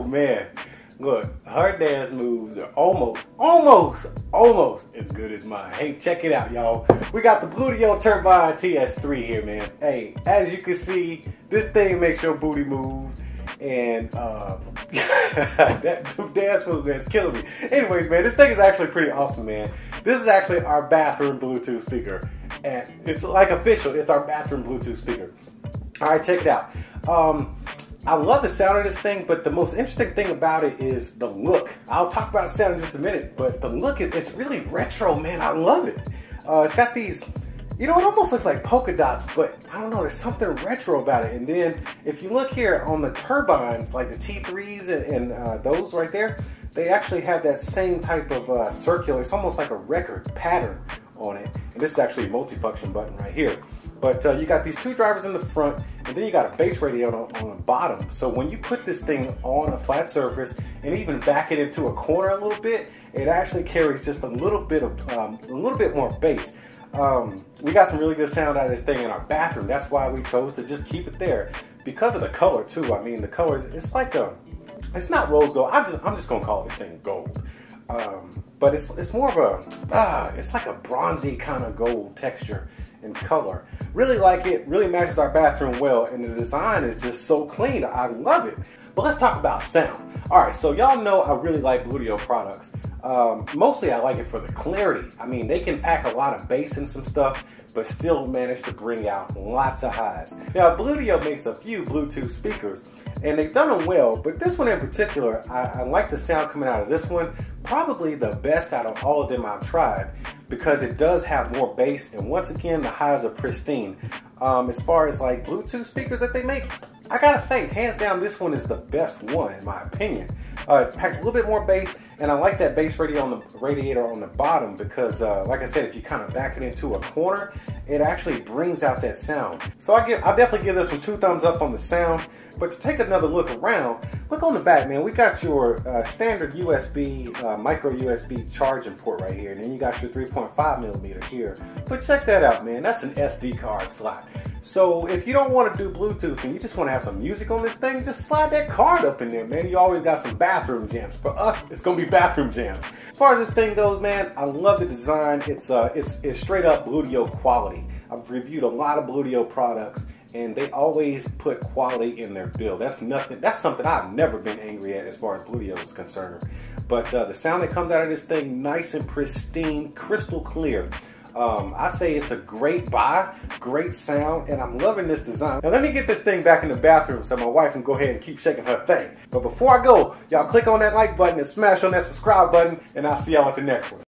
man. Look, her dance moves are almost as good as mine. Hey, check it out, y'all. We got the Bluetio Turbine TS3 here, man. Hey, as you can see, this thing makes your booty move. And that dance move is killing me. Anyways, man, this thing is actually pretty awesome, man. This is actually our bathroom Bluetooth speaker. And it's like official, it's our bathroom Bluetooth speaker. All right, check it out. I love the sound of this thing, but the most interesting thing about it is the look. I'll talk about the sound in just a minute, but the look, it's really retro, man. I love it. It's got these, you know, it almost looks like polka dots, but I don't know, there's something retro about it. And then if you look here on the turbines, like the T3s and those right there, they actually have that same type of circular, it's almost like a record pattern on it. And this is actually a multifunction button right here. But you got these two drivers in the front, and then you got a bass radio on the bottom. So when you put this thing on a flat surface and even back it into a corner a little bit, it actually carries just a little bit more bass. We got some really good sound out of this thing in our bathroom. That's why we chose to just keep it there, because of the color too. I mean, the colors, it's like it's not rose gold. I'm just gonna call this thing gold. But it's more of it's like a bronzy kind of gold texture and color. Really like it, really matches our bathroom well, and the design is just so clean. I love it. But let's talk about sound. All right, so y'all know I really like Bluetio products. Mostly I like it for the clarity. I mean, they can pack a lot of bass in some stuff, but still manage to bring out lots of highs. Now, Bluetio makes a few Bluetooth speakers, and they've done them well, but this one in particular, I like the sound coming out of this one. Probably the best out of all of them I've tried, because it does have more bass, and once again, the highs are pristine. As far as like Bluetooth speakers that they make, I gotta say, hands down, this one is the best one in my opinion. It packs a little bit more bass, and I like that bass radiator on the bottom because, like I said, if you kind of back it into a corner, it actually brings out that sound. So I'll definitely give this one 2 thumbs up on the sound. But to take another look around, look on the back, man. We got your standard USB, micro USB charging port right here, and then you got your 3.5mm here. But check that out, man. That's an SD card slot. So if you don't want to do Bluetooth and you just want to have some music on this thing, just slide that card up in there, man. You always got some bathroom jams. For us, it's gonna be bathroom jams. As far as this thing goes, man, I love the design. It's straight up Bluetio quality. I've reviewed a lot of Bluetio products, and they always put quality in their build. That's something I've never been angry at as far as Bluetio is concerned. But the sound that comes out of this thing, nice and pristine, crystal clear. I say it's a great buy, great sound, and I'm loving this design. Now let me get this thing back in the bathroom so my wife can go ahead and keep shaking her thing. But before I go, y'all click on that like button and smash on that subscribe button, and I'll see y'all at the next one.